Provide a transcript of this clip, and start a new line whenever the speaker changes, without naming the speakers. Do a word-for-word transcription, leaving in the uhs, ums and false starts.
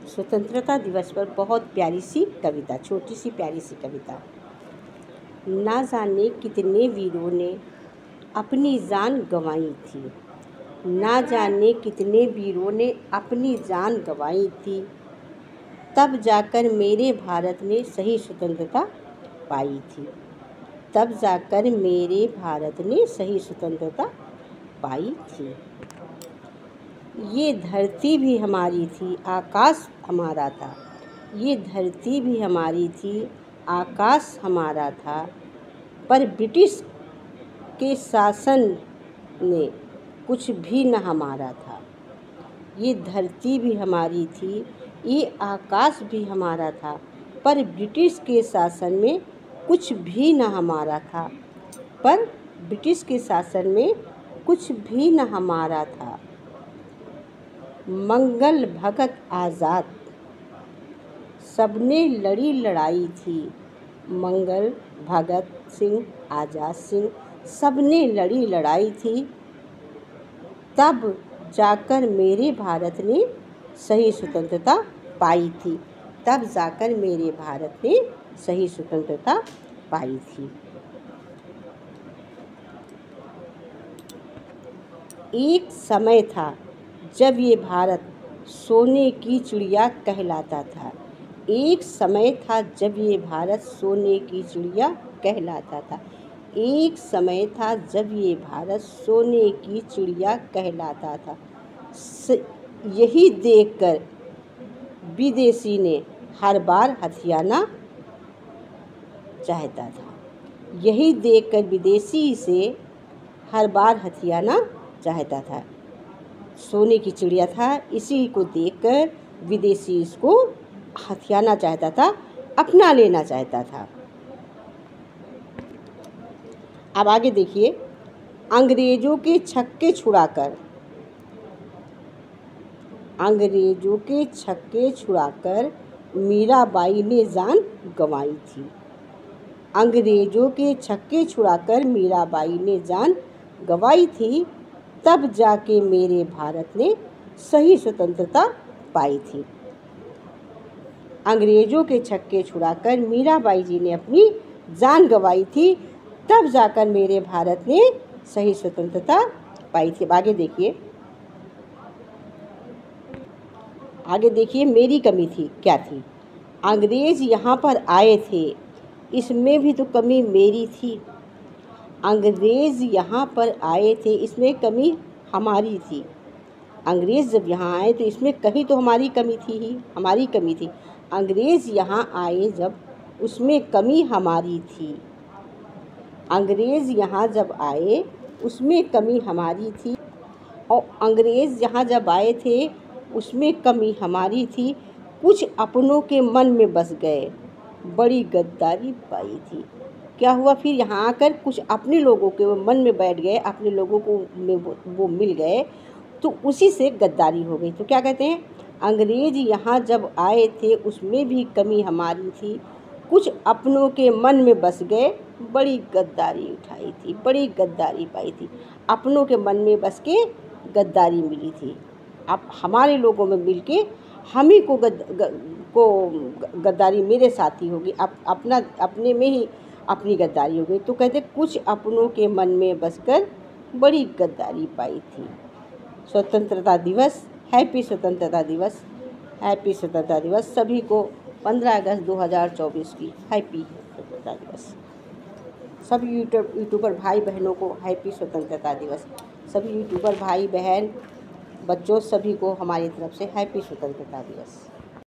स्वतंत्रता दिवस पर बहुत प्यारी सी कविता, छोटी सी प्यारी सी कविता। ना जाने कितने वीरों ने अपनी जान गंवाई थी, ना जाने कितने वीरों ने अपनी जान गंवाई थी, तब जाकर मेरे भारत ने सही स्वतंत्रता पाई थी। तब जाकर मेरे भारत ने सही स्वतंत्रता पाई थी। ये धरती भी हमारी थी, आकाश हमारा था। ये धरती भी हमारी थी, आकाश हमारा था, पर ब्रिटिश के शासन ने कुछ भी न हमारा था। ये धरती भी हमारी थी, ये आकाश भी हमारा था, पर ब्रिटिश के शासन में कुछ भी न हमारा था। पर ब्रिटिश के शासन में कुछ भी न हमारा था। मंगल भगत आज़ाद सबने लड़ी लड़ाई थी। मंगल भगत सिंह, आज़ाद सिंह सबने लड़ी लड़ाई थी, तब जाकर मेरे भारत ने सही स्वतंत्रता पाई थी। तब जाकर मेरे भारत ने सही स्वतंत्रता पाई थी। एक समय था जब ये भारत सोने की चिड़िया कहलाता था। एक समय था जब ये भारत सोने की चिड़िया कहलाता था। एक समय था जब ये भारत सोने की चिड़िया कहलाता था। यही देखकर विदेशी ने हर बार हथियाना चाहता था। यही देखकर विदेशी से हर बार हथियाना चाहता था। सोने की चिड़िया था, इसी को देखकर विदेशी इसको हथियाना चाहता था, अपना लेना चाहता था। अब आगे देखिए, अंग्रेजों के छक्के छुड़ाकर अंग्रेजों के छक्के छुड़ाकर मीराबाई ने जान गंवाई थी। अंग्रेजों के छक्के छुड़ाकर मीराबाई ने जान गंवाई थी, तब जाके मेरे भारत ने सही स्वतंत्रता पाई थी। अंग्रेजों के छक्के छुड़ाकर मीराबाई जी ने अपनी जान गंवाई थी, तब जाकर मेरे भारत ने सही स्वतंत्रता पाई थी। आगे देखिए, आगे देखिए मेरी कमी थी क्या थी। अंग्रेज यहाँ पर आए थे, इसमें भी तो कमी मेरी थी। अंग्रेज़ यहाँ पर आए थे, इसमें कमी हमारी थी। अंग्रेज़ जब यहाँ आए तो इसमें कहीं तो हमारी कमी थी ही हमारी कमी थी। अंग्रेज़ यहाँ आए जब, उसमें कमी हमारी थी। अंग्रेज़ यहाँ जब आए उसमें कमी हमारी थी। और अंग्रेज़ यहाँ जब आए थे उसमें कमी हमारी थी। कुछ अपनों के मन में बस गए, बड़ी गद्दारी पाई थी। क्या हुआ फिर यहाँ आकर कुछ अपने लोगों के मन में बैठ गए, अपने लोगों को में वो, वो मिल गए, तो उसी से गद्दारी हो गई। तो क्या कहते हैं, अंग्रेज यहाँ जब आए थे उसमें भी कमी हमारी थी। कुछ अपनों के मन में बस गए, बड़ी गद्दारी उठाई थी, बड़ी गद्दारी पाई थी। अपनों के मन में बस के गद्दारी मिली थी। अब हमारे लोगों में मिल के हम ही को गद, ग, को गद्दारी मेरे साथ ही होगी। अप, अपना अपने में ही अपनी गद्दारी हो गई। तो कहते कुछ अपनों के मन में बसकर बड़ी गद्दारी पाई थी। स्वतंत्रता दिवस, हैप्पी स्वतंत्रता दिवस, हैप्पी स्वतंत्रता दिवस सभी को। पंद्रह अगस्त दो हज़ार चौबीस की हैप्पी स्वतंत्रता दिवस। सभी यूट्यूब यूट्यूबर भाई बहनों को हैप्पी स्वतंत्रता दिवस। सभी यूट्यूबर भाई बहन बच्चों सभी को हमारी तरफ से हैप्पी स्वतंत्रता दिवस।